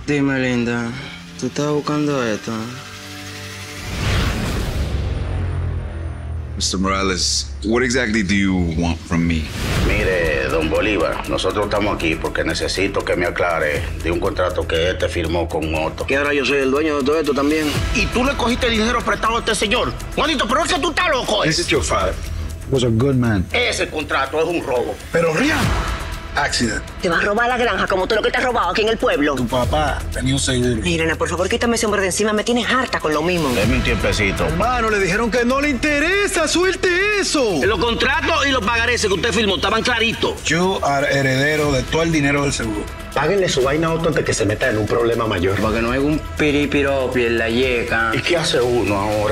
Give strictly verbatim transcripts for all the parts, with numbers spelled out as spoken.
Dime, linda, ¿tú estás buscando esto? mister Morales, what exactly do you want from me? Mire, don Bolívar, nosotros estamos aquí porque necesito que me aclare de un contrato que este firmó con Otto. Que ahora yo soy el dueño de todo esto también. Y tú le cogiste dinero prestado a este señor. Juanito, pero es que tú estás loco. This is your father. He was a good man. Ese contrato es un robo. Pero Rian, accident. Te vas a robar la granja como tú lo que te has robado aquí en el pueblo. Tu papá tenía un seguro. Irene, por favor, quítame ese hombre de encima. Me tienes harta con lo mismo. Deme un tiempecito. Hermano, le dijeron que no le interesa. ¡Suelte eso! Los contratos y los pagareces que usted firmó estaban claritos. You are heredero de todo el dinero del seguro. Páguenle su vaina a Otto antes que se meta en un problema mayor. Para que no haya un piripiropi en la yeca. ¿Y qué hace uno ahora?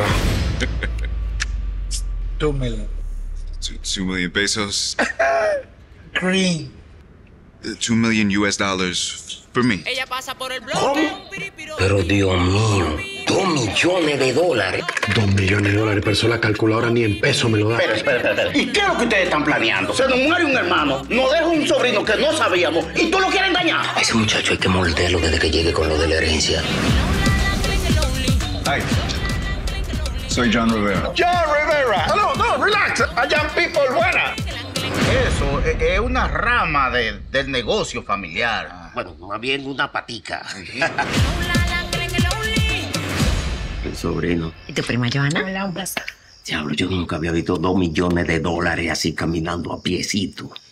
Two million. Two, two million pesos? Green. Uh, two million U S dollars for me. Ella pasa por el bloque. Pero Dios mío, dos millones de dólares. Dos millones de dólares, pero eso la calculadora ni en peso me lo da. Espera, espera, espera, espera. ¿Y qué es lo que ustedes están planeando? Se nos muere un hermano, nos deja un sobrino que no sabíamos y tú lo quieres engañar. A ese muchacho hay que morderlo desde que llegue con lo de la herencia. Hi. Soy John Rivera. John Rivera. No, no, relax. Allá people buena. Eso es, es una rama de, del negocio familiar. Bueno, más bien una patica. El sobrino. ¿Y tu prima Joana? Diablo, yo nunca había visto dos millones de dólares así caminando a piecito.